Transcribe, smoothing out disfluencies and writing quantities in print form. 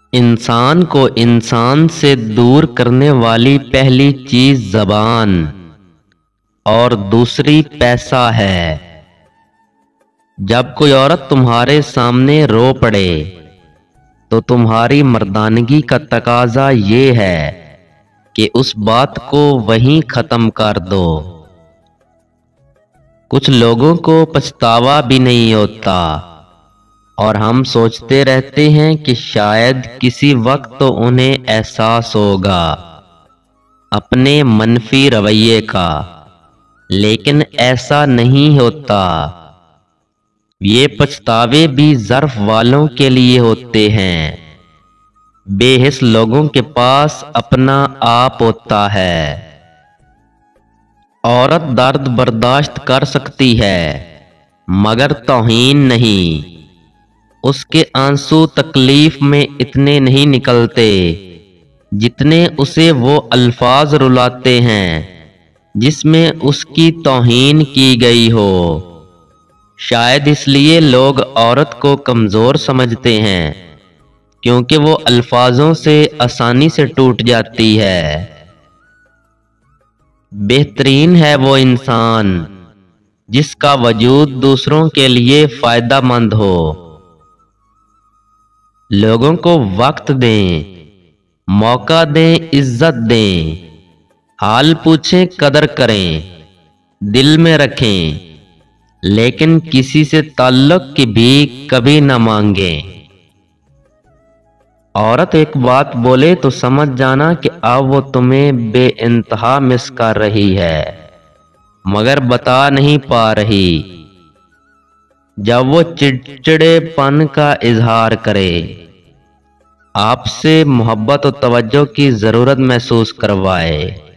इंसान को इंसान से दूर करने वाली पहली चीज ज़बान और दूसरी पैसा है। जब कोई औरत तुम्हारे सामने रो पड़े तो तुम्हारी मर्दानगी का तकाजा ये है कि उस बात को वहीं खत्म कर दो। कुछ लोगों को पछतावा भी नहीं होता और हम सोचते रहते हैं कि शायद किसी वक्त तो उन्हें एहसास होगा अपने मनफी रवैये का, लेकिन ऐसा नहीं होता। ये पछतावे भी ज़र्फ वालों के लिए होते हैं। बेहिस लोगों के पास अपना आप होता है। औरत दर्द बर्दाश्त कर सकती है मगर तौहीन नहीं। उसके आंसू तकलीफ में इतने नहीं निकलते जितने उसे वो अल्फाज रुलाते हैं जिसमें उसकी तौहीन की गई हो। शायद इसलिए लोग औरत को कमज़ोर समझते हैं क्योंकि वो अल्फाजों से आसानी से टूट जाती है। बेहतरीन है वो इंसान जिसका वजूद दूसरों के लिए फ़ायदेमंद हो। लोगों को वक्त दें, मौका दें, इज्जत दें, हाल पूछें, कदर करें, दिल में रखें, लेकिन किसी से ताल्लुक़ की भी कभी न मांगें। औरत एक बात बोले तो समझ जाना कि अब वो तुम्हें बेइंतहा मिस कर रही है मगर बता नहीं पा रही। जब वो चिड़चिड़ेपन का इजहार करे, आपसे मोहब्बत और तवज्जो की ज़रूरत महसूस करवाए।